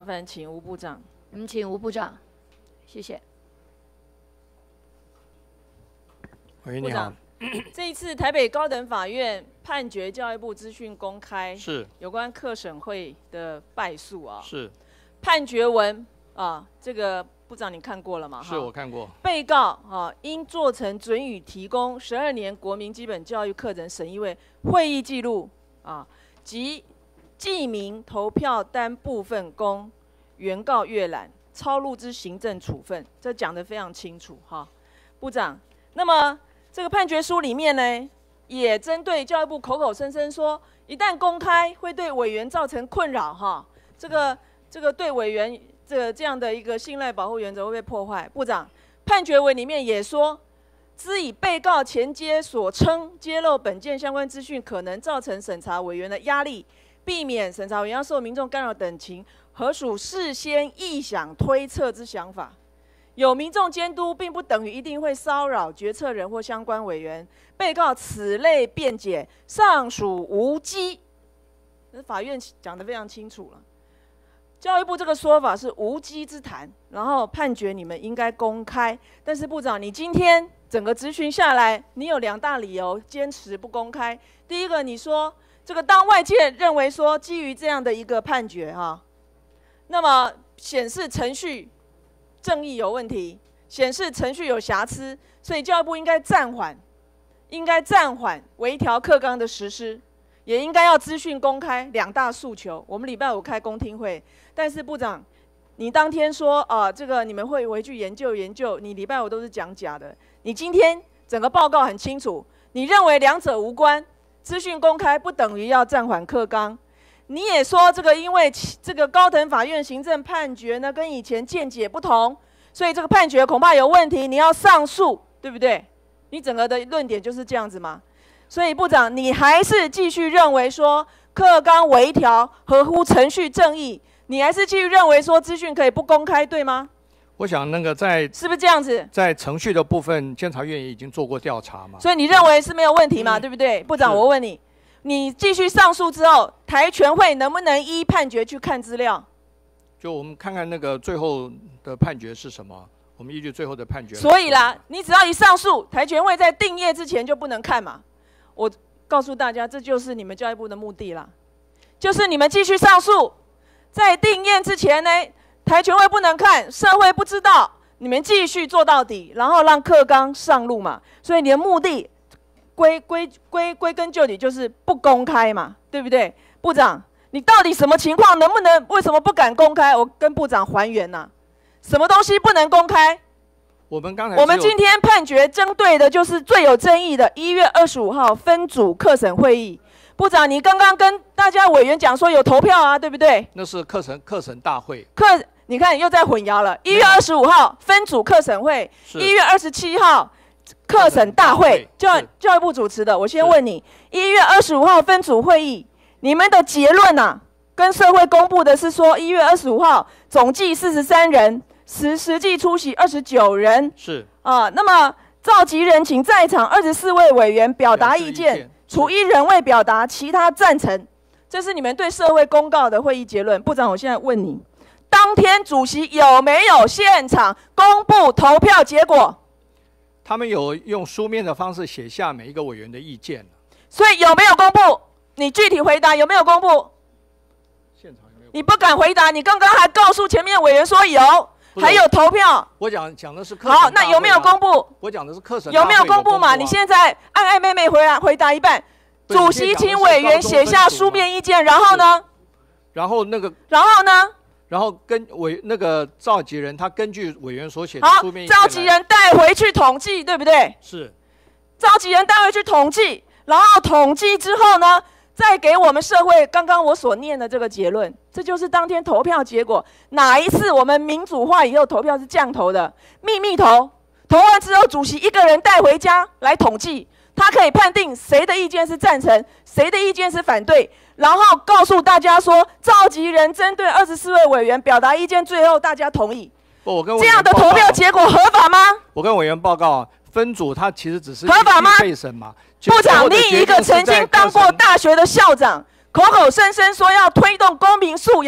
麻烦请吴部长。 请吴部长，谢谢。 委员你好。 这一次台北高等法院判决教育部资讯公开是有关课审会的败诉啊。 是。 判决文啊，这个部长你看过了吗？ 是我看过。 被告啊，应做成准予提供12年国民基本教育课程审议会会议记录啊，及记名投票单部分供原告阅览，抄录之行政处分，这讲得非常清楚哈。部长，那么这个判决书里面呢，也针对教育部口口声声说，一旦公开会对委员造成困扰哈，这个对委员这样的一个信赖保护原则会被破坏。部长，判决文里面也说，兹以被告前接所称揭露本件相关资讯可能造成审查委员的压力，避免审查委员要受民众干扰等情，何属事先臆想推测之想法。有民众监督，并不等于一定会骚扰决策人或相关委员。被告此类辩解尚属无稽，法院讲得非常清楚了。教育部这个说法是无稽之谈，然后判决你们应该公开。但是部长，你今天整个质询下来，你有2大理由坚持不公开。第一个，你说这个当外界认为说基于这样的一个判决哈，那么显示程序正义有问题，显示程序有瑕疵，所以教育部应该暂缓微调课纲的实施，也应该要资讯公开2大诉求。我们礼拜5开公听会，但是部长，你当天说这个你们会回去研究，你礼拜5都是讲假的。你今天整个报告很清楚，你认为2者无关，资讯公开不等于要暂缓课纲。你也说这个因为这个高等法院行政判决呢跟以前见解不同，所以这个判决恐怕有问题，你要上诉，对不对？你整个的论点就是这样子吗？所以部长，你还是继续认为说课纲微调合乎程序正义，你还是继续认为说资讯可以不公开，对吗？ 我想那个是不是这样子？ 在程序的部分，监察院也已经做过调查嘛。 所以你认为是没有问题嘛？对不对？部长，我问你，你继续上诉之后，台全会能不能依判决去看资料？ 就我们看看那个最后的判决是什么，我们依据最后的判决。 所以啦，你只要一上诉，台全会在定谳之前就不能看嘛。我告诉大家，这就是你们教育部的目的啦，就是你们继续上诉，在定谳之前呢，台全会不能看，社会不知道，你们继续做到底，然后让课纲上路嘛。所以你的目的归根究底就是不公开嘛，对不对？部长，你到底什么情况？为什么不敢公开？我跟部长还原呐，什么东西不能公开？我们今天判决针对的就是最有争议的1月25号分组课审会议。部长，你刚刚跟大家委员讲说有投票啊，对不对？ 那是课审大会。 你看又在混淆了。1月25号分组课审会，1月27号课审大会，教育部主持的。我先问你，1月25号分组会议，你们的结论啊，跟社会公布的是说1月25号总计43人。实际出席29人， 是那么召集人请在场24位委员表达意见，除1人未表达，其他赞成。这是你们对社会公告的会议结论。部长，我现在问你，当天主席有没有现场公布投票结果？ 他们有用书面的方式写下每一个委员的意见。 所以有没有公布？你具体回答有没有公布？ 现场有没有？ 你不敢回答，你刚刚还告诉前面委员说有。还有投票， 我讲的是课审大会。 好，那有没有公布？ 我讲的是课审大会有没有公布嘛？你现在暧昧回答一半。主席请委员写下书面意见，然后呢？ 然后呢？然后跟那个召集人他根据委员所写的书面意见， 召集人带回去统计，对不对？ 是。 召集人带回去统计，然后统计之后呢？再给我们社会刚刚我所念的这个结论，这就是当天投票结果。哪一次我们民主化以后投票是这样投的？秘密投，投完之后主席一个人带回家来统计，他可以判定谁的意见是赞成，谁的意见是反对，然后告诉大家说，召集人针对24位委员表达意见，最后大家同意。这样的投票结果合法吗？ 我跟委员报告，分组它其实只是合法吗？ 备审嘛。 部长，你一个曾经当过大学的校长，口口声声说要推动公民素养，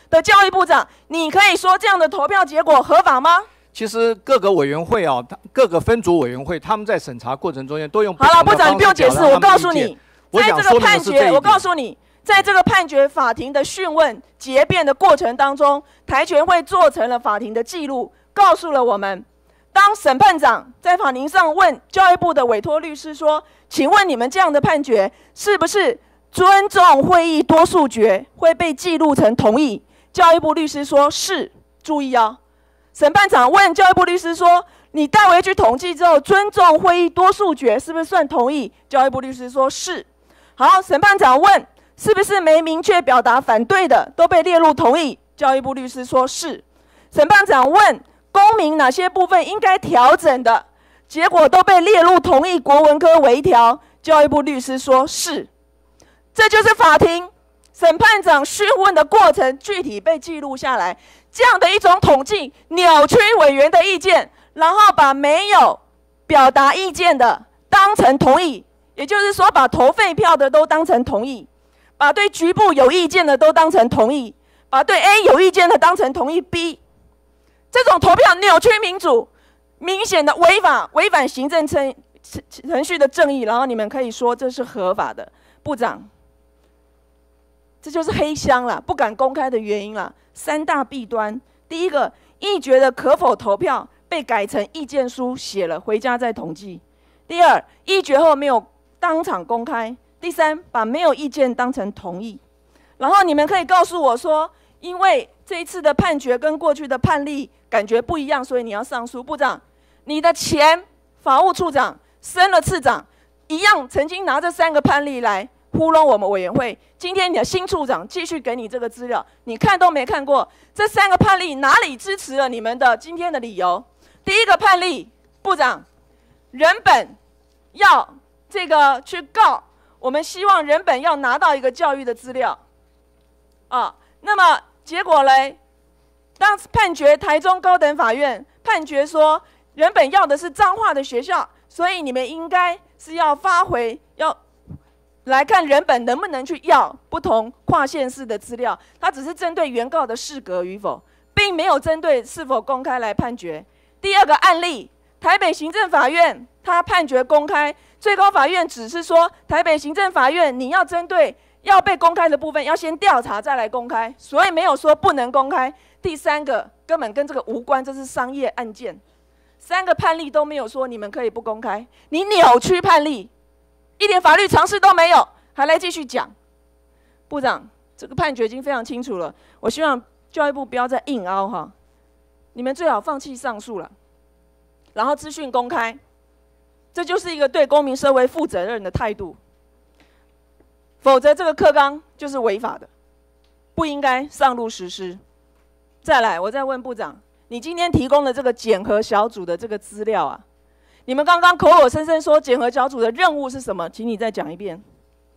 的教育部长，你可以说这样的投票结果合法吗？ 其实各个委员会啊，各个分组委员会，他们在审查过程中间都用好了，部长你不用解释，我告诉你，在这个判决，我告诉你，在这个判决法庭的讯问结辩的过程当中，台全会做成了法庭的记录，告诉了我们，当审判长在法庭上问教育部的委托律师说，请问你们这样的判决是不是尊重会议多数决会被记录成同意？教育部律师说是，注意哦。审判长问教育部律师说：“你带回去统计之后，尊重会议多数决是不是算同意？”教育部律师说是。好，审判长问是不是没明确表达反对的都被列入同意？教育部律师说是。审判长问公民哪些部分应该调整的，结果都被列入同意国文科微调？教育部律师说是。这就是法庭审判长讯问的过程，具体被记录下来。这样的一种统计，扭曲委员的意见，然后把没有表达意见的当成同意，也就是说，把投废票的都当成同意，把对局部有意见的都当成同意，把对 A 有意见的当成同意 B。这种投票扭曲民主，明显的违法，违反行政程序的正义，然后你们可以说这是合法的，部长。这就是黑箱了，不敢公开的原因了。3大弊端：第一个，议决的可否投票被改成意见书写了，回家再统计；第二，议决后没有当场公开；第三，把没有意见当成同意。然后你们可以告诉我说，因为这一次的判决跟过去的判例感觉不一样，所以你要上诉。部长，你的前法务处长升了次长，一样曾经拿这3个判例来糊弄我们委员会。今天你的新处长继续给你这个资料，你看都没看过，这3个判例哪里支持了你们的今天的理由？第一个判例，部长，人本要这个去告，我们希望人本要拿到一个教育的资料，那么结果嘞，当判决台中高等法院判决说，人本要的是彰化的学校，所以你们应该是要发回要。来看人本能不能去要不同跨县市的资料，它只是针对原告的适格与否，并没有针对是否公开来判决。第二个案例，台北行政法院它判决公开，最高法院只是说台北行政法院你要针对要被公开的部分要先调查再来公开，所以没有说不能公开。第三个根本跟这个无关，这是商业案件。3个判例都没有说你们可以不公开，你扭曲判例。一点法律常识都没有，还来继续讲。部长，这个判决已经非常清楚了，我希望教育部不要再硬凹哈，你们最好放弃上诉了，然后资讯公开，这就是一个对公民社会负责任的态度。否则这个课纲就是违法的，不应该上路实施。再来，我再问部长，你今天提供的这个检核小组的这个资料啊，你们刚刚口口声声说检核小组的任务是什么？请你再讲一遍。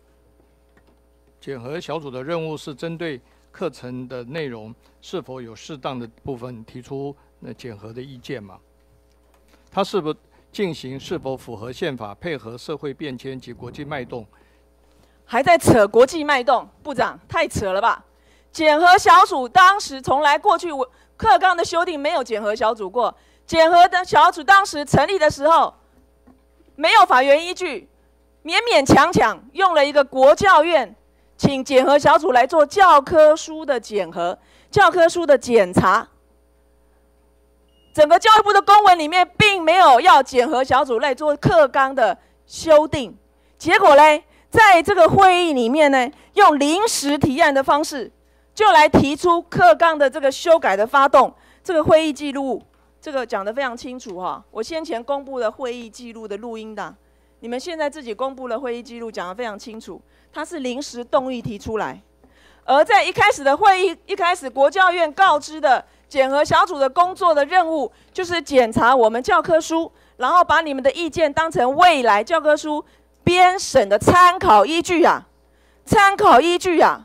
检核小组的任务是针对课程的内容是否有适当的部分提出检核的意见嘛？它是否进行是否符合宪法，配合社会变迁及国际脉动？ 还在扯国际脉动，部长太扯了吧？检核小组当时从来过去课纲的修订没有检核小组过。检核的小组当时成立的时候，没有法源依据，勉勉强强用了一个国教院请检核小组来做教科书的检核、教科书的检查。整个教育部的公文里面并没有要检核小组来做课纲的修订，结果嘞，在这个会议里面呢，用临时提案的方式，就来提出课纲的这个修改的发动。这个会议记录。这个讲得非常清楚哈，我先前公布了会议记录的录音档，你们现在自己公布了会议记录，讲得非常清楚，它是临时动议提出来，而在一开始的会议，一开始国教院告知的检核小组的工作的任务，就是检查我们教科书，然后把你们的意见当成未来教科书编审的参考依据啊，参考依据啊。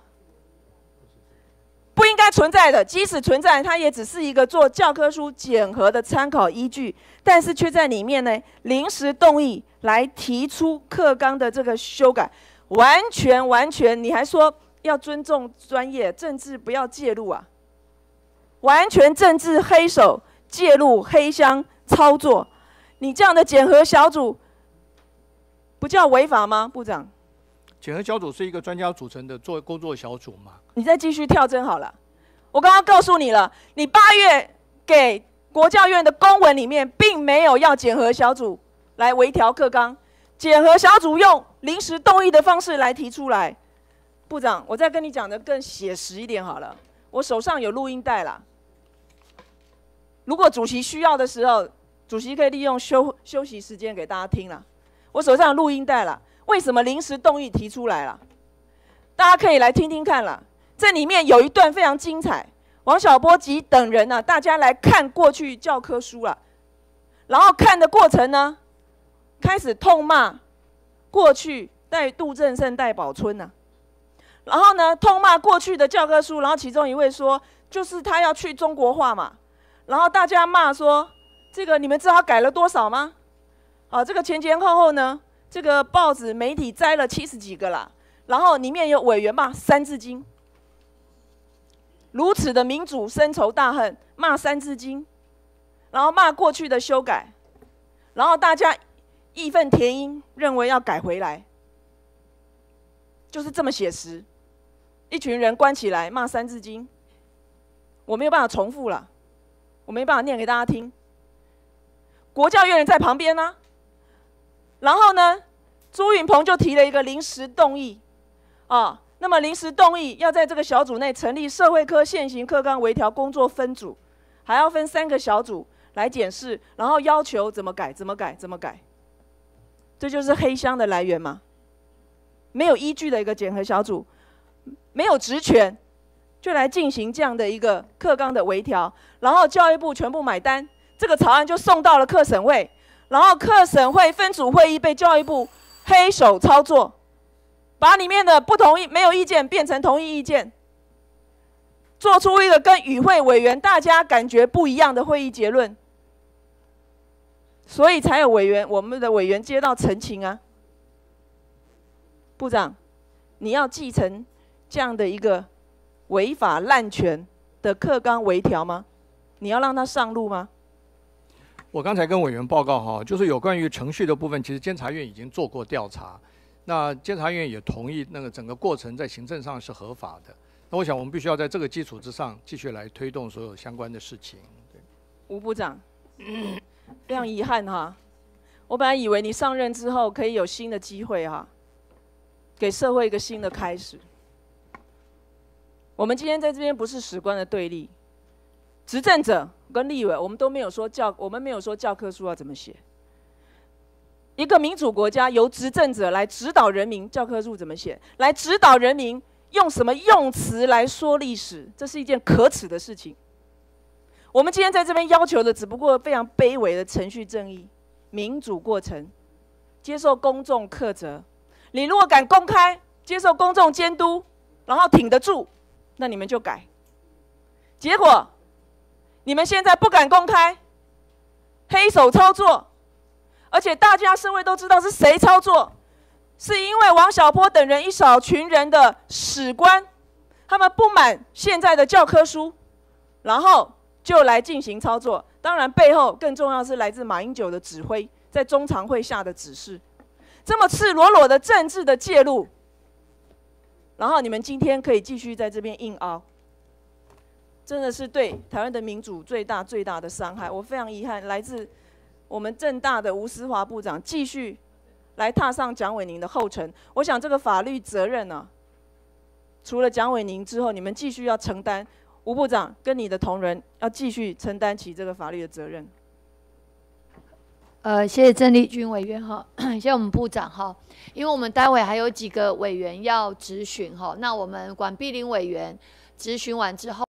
不应该存在的，即使存在，它也只是一个做教科书检核的参考依据，但是却在里面呢临时动议来提出课纲的这个修改，完全，你还说要尊重专业，政治不要介入啊！ 完全政治黑手介入黑箱操作，你这样的检核小组不叫违法吗？部长， 检核小组是一个专家组成的工作小组嘛？ 你再继续跳针好了。我刚刚告诉你了，你8月给国教院的公文里面并没有要检核小组来微调课纲，检核小组用临时动议的方式来提出来。部长，我再跟你讲的更写实一点好了，我手上有录音带啦。如果主席需要的时候，主席可以利用休息时间给大家听啦。我手上有录音带啦，为什么临时动议提出来了？大家可以来听听看啦。这里面有一段非常精彩，王小波及等人呢，大家来看过去教科书了，然后看的过程呢，开始痛骂过去带杜正胜、戴宝春呐，然后呢痛骂过去的教科书，然后其中一位说，就是他要去中国化嘛，然后大家骂说，这个你们知道他改了多少吗？这个前后呢，这个报纸媒体摘了70几个啦，然后里面有委员骂《三字经》，如此的民主深仇大恨，骂《三字经》，然后骂过去的修改，然后大家义愤填膺，认为要改回来，就是这么写实。一群人关起来骂《三字经》，我没有办法重复了，我没办法念给大家听。国教院人在旁边呢，然后呢，朱允鹏就提了一个临时动议，那么临时动议要在这个小组内成立社会科现行课纲微调工作分组，还要分3个小组来检视，然后要求怎么改，怎么改，怎么改。这就是黑箱的来源吗？没有依据的一个检核小组，没有职权，就来进行这样的一个课纲的微调，然后教育部全部买单，这个草案就送到了课审会，然后课审会分组会议被教育部黑手操作，把里面的不同意、没有意见变成同意意见，做出一个跟与会委员大家感觉不一样的会议结论，所以才有我们的委员接到陈情啊。部长，你要继承这样的一个违法滥权的课纲微调吗？你要让它上路吗？ 我刚才跟委员报告就是有关于程序的部分，其实监察院已经做过调查，那监察院也同意那个整个过程在行政上是合法的。那我想我们必须要在这个基础之上继续来推动所有相关的事情。对， 吴部长，非常遗憾我本来以为你上任之后可以有新的机会给社会一个新的开始。我们今天在这边不是史观的对立，执政者跟立委我们都没有说我们没有说教科书要怎么写。一个民主国家由执政者来指导人民教科书怎么写，来指导人民用什么用词来说历史，这是一件可耻的事情。我们今天在这边要求的只不过非常卑微的程序正义、民主过程，接受公众苛责。你如果敢公开接受公众监督，然后挺得住，那你们就改。结果你们现在不敢公开，黑手操作，而且大家社会都知道是谁操作，是因为王小波等人一小群人的史观，他们不满现在的教科书，然后就来进行操作。当然背后更重要是来自马英九的指挥，在中常会下的指示，这么赤裸裸的政治的介入，然后你们今天可以继续在这边硬凹，真的是对台湾的民主最大的伤害。我非常遗憾，来自我们政大的吴思华部长继续来踏上蒋伟宁的后尘。我想这个法律责任除了蒋伟宁之后，你们继续要承担。吴部长跟你的同仁要继续承担起这个法律的责任。 谢谢郑丽君委员谢谢我们部长因为我们待会还有几个委员要质询那我们管碧玲委员质询完之后。